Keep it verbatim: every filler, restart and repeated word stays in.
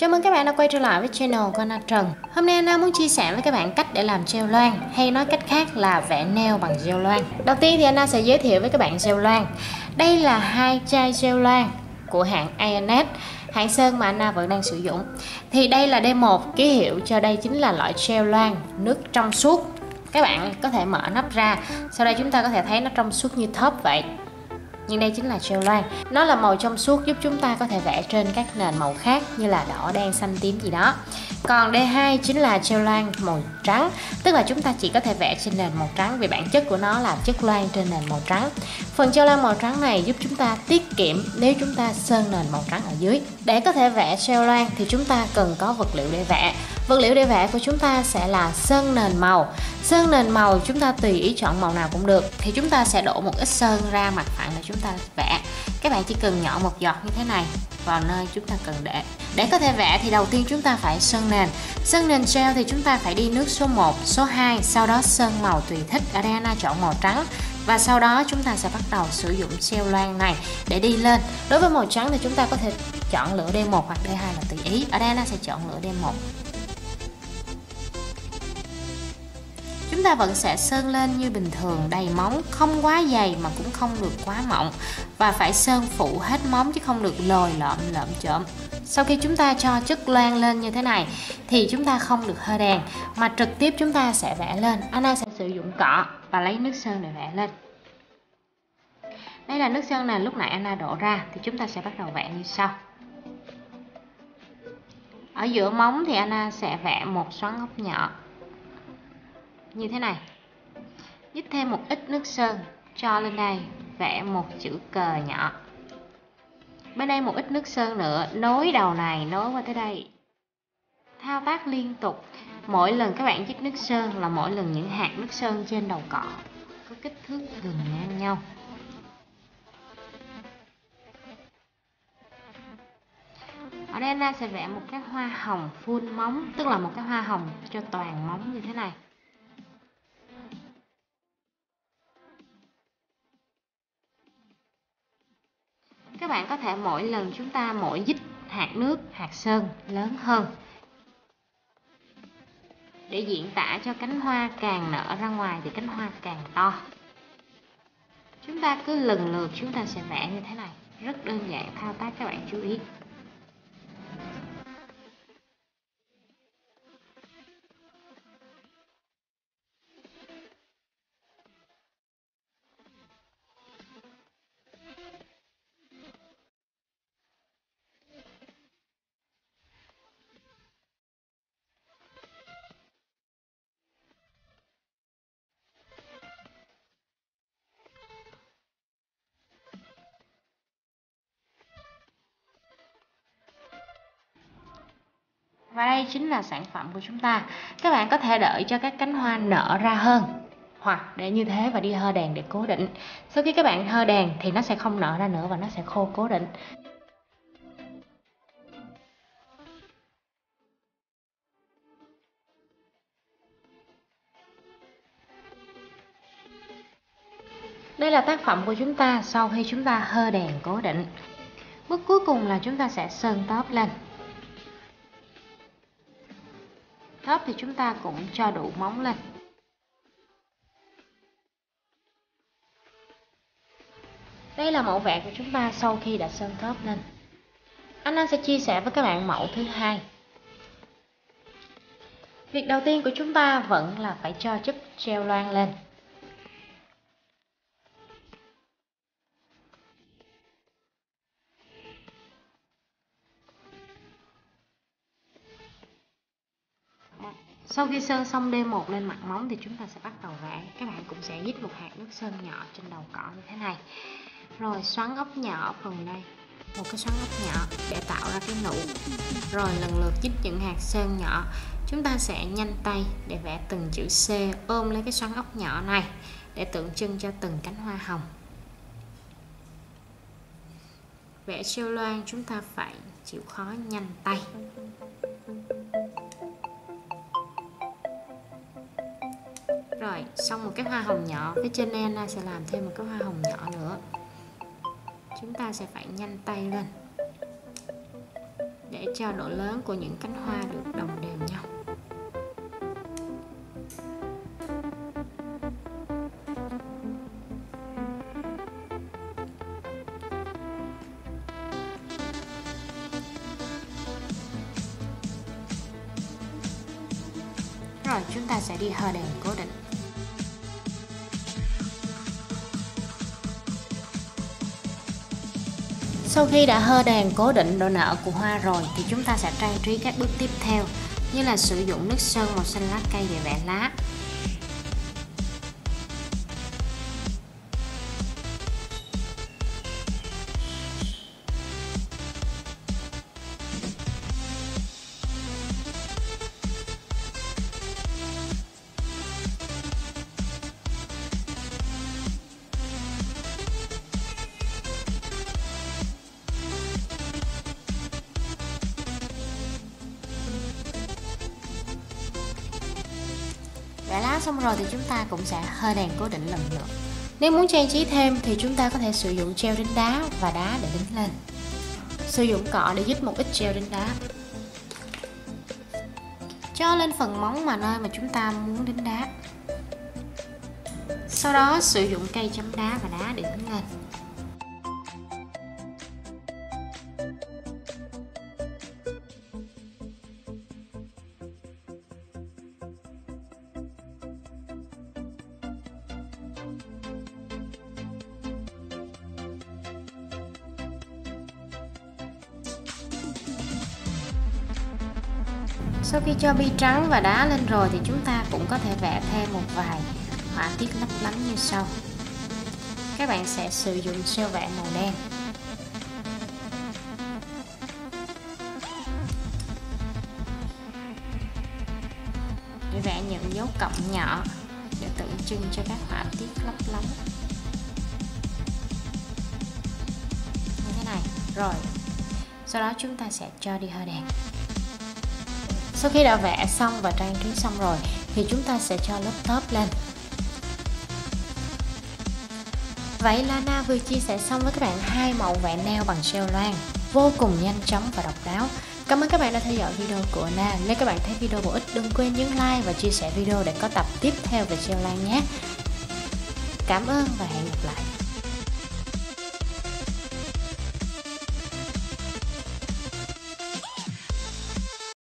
Chào mừng các bạn đã quay trở lại với channel của Anna Trần. Hôm nay Anna muốn chia sẻ với các bạn cách để làm gel loang, hay nói cách khác là vẽ nail bằng gel loang. Đầu tiên thì Anna sẽ giới thiệu với các bạn gel loang. Đây là hai chai gel loang của hãng Ioness, hãng sơn mà Anna vẫn đang sử dụng. Thì đây là D một, ký hiệu cho đây chính là loại gel loang nước trong suốt. Các bạn có thể mở nắp ra, sau đây chúng ta có thể thấy nó trong suốt như thớp vậy. Nhưng đây chính là gel loang. Nó là màu trong suốt giúp chúng ta có thể vẽ trên các nền màu khác như là đỏ, đen, xanh, tím gì đó. Còn D hai chính là gel loang màu trắng, tức là chúng ta chỉ có thể vẽ trên nền màu trắng vì bản chất của nó là chất loang trên nền màu trắng. Phần gel loang màu trắng này giúp chúng ta tiết kiệm nếu chúng ta sơn nền màu trắng ở dưới. Để có thể vẽ gel loang thì chúng ta cần có vật liệu để vẽ. Vật liệu để vẽ của chúng ta sẽ là sơn nền màu. Sơn nền màu chúng ta tùy ý chọn màu nào cũng được. Thì chúng ta sẽ đổ một ít sơn ra mặt phẳng để chúng ta vẽ. Các bạn chỉ cần nhỏ một giọt như thế này vào nơi chúng ta cần để. Để có thể vẽ thì đầu tiên chúng ta phải sơn nền. Sơn nền gel thì chúng ta phải đi nước số một, số hai, sau đó sơn màu tùy thích. Ở đây Anna chọn màu trắng. Và sau đó chúng ta sẽ bắt đầu sử dụng gel loang này để đi lên. Đối với màu trắng thì chúng ta có thể chọn lửa D một hoặc D hai là tùy ý. Ở đây Anna sẽ chọn lửa D một. Chúng ta vẫn sẽ sơn lên như bình thường, đầy móng, không quá dày mà cũng không được quá mỏng. Và phải sơn phụ hết móng chứ không được lồi lõm lợm chởm. Sau khi chúng ta cho chất loang lên như thế này thì chúng ta không được hơ đèn mà trực tiếp chúng ta sẽ vẽ lên. Anna sẽ sử dụng cọ và lấy nước sơn để vẽ lên. Đây là nước sơn này lúc nãy Anna đổ ra thì chúng ta sẽ bắt đầu vẽ như sau. Ở giữa móng thì Anna sẽ vẽ một xoắn ốc nhỏ như thế này. Nhích thêm một ít nước sơn cho lên đây, vẽ một chữ cờ nhỏ. Bên đây một ít nước sơn nữa, nối đầu này nối qua tới đây. Thao tác liên tục. Mỗi lần các bạn chích nước sơn là mỗi lần những hạt nước sơn trên đầu cọ có kích thước gần ngang nhau. Ở đây Anna sẽ vẽ một cái hoa hồng full móng, tức là một cái hoa hồng cho toàn móng như thế này. Các bạn có thể mỗi lần chúng ta mỗi dít hạt nước, hạt sơn lớn hơn để diễn tả cho cánh hoa càng nở ra ngoài thì cánh hoa càng to. Chúng ta cứ lần lượt chúng ta sẽ vẽ như thế này. Rất đơn giản, thao tác các bạn chú ý. Và đây chính là sản phẩm của chúng ta. Các bạn có thể đợi cho các cánh hoa nở ra hơn, hoặc để như thế và đi hơ đèn để cố định. Sau khi các bạn hơ đèn thì nó sẽ không nở ra nữa và nó sẽ khô cố định. Đây là tác phẩm của chúng ta sau khi chúng ta hơ đèn cố định. Bước cuối cùng là chúng ta sẽ sơn tóp lên. Tóp thì chúng ta cũng cho đủ móng lên. Đây là mẫu vẽ của chúng ta sau khi đã sơn tóp lên. Anna sẽ chia sẻ với các bạn mẫu thứ hai. Việc đầu tiên của chúng ta vẫn là phải cho chất gel loang lên. Sau khi sơn xong D một lên mặt móng thì chúng ta sẽ bắt đầu vẽ. Các bạn cũng sẽ dít một hạt nước sơn nhỏ trên đầu cọ như thế này. Rồi xoắn ốc nhỏ ở phần đây, một cái xoắn ốc nhỏ để tạo ra cái nụ. Rồi lần lượt dít những hạt sơn nhỏ. Chúng ta sẽ nhanh tay để vẽ từng chữ C, ôm lấy cái xoắn ốc nhỏ này để tượng trưng cho từng cánh hoa hồng. Vẽ gel loang chúng ta phải chịu khó nhanh tay. Rồi, xong một cái hoa hồng nhỏ, phía trên đây Anna sẽ làm thêm một cái hoa hồng nhỏ nữa. Chúng ta sẽ phải nhanh tay lên để để cho độ lớn của những cánh hoa được đồng đều nhau. Rồi chúng ta sẽ đi hơ đèn cố định. Sau khi đã hơ đèn cố định độ nở của hoa rồi thì chúng ta sẽ trang trí các bước tiếp theo, như là sử dụng nước sơn màu xanh lá cây để vẽ lá. Vẽ lá xong rồi thì chúng ta cũng sẽ hơ đèn cố định lần nữa. Nếu muốn trang trí thêm thì chúng ta có thể sử dụng treo đính đá và đá để đính lên. Sử dụng cọ để dít một ít treo đính đá, cho lên phần móng mà nơi mà chúng ta muốn đính đá. Sau đó sử dụng cây chấm đá và đá để đính lên. Sau khi cho bi trắng và đá lên rồi thì chúng ta cũng có thể vẽ thêm một vài họa tiết lấp lánh như sau. Các bạn sẽ sử dụng siêu vẽ màu đen để vẽ những dấu cộng nhỏ để tượng trưng cho các họa tiết lấp lánh như thế này. Rồi sau đó chúng ta sẽ cho đi hơ đèn. Sau khi đã vẽ xong và trang trí xong rồi thì chúng ta sẽ cho lớp top lên. Vậy là Na vừa chia sẻ xong với các bạn hai mẫu vẽ nail bằng gel loang vô cùng nhanh chóng và độc đáo. Cảm ơn các bạn đã theo dõi video của Na. Nếu các bạn thấy video bổ ích, đừng quên nhấn like và chia sẻ video để có tập tiếp theo về gel loang nhé. Cảm ơn và hẹn gặp lại.